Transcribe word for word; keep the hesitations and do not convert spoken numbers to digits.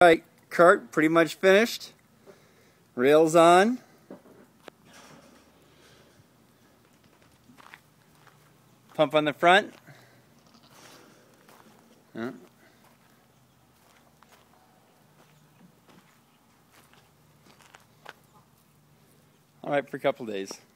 Alright, cart pretty much finished. Rails on. Pump on the front. Yeah. All right, for a couple days.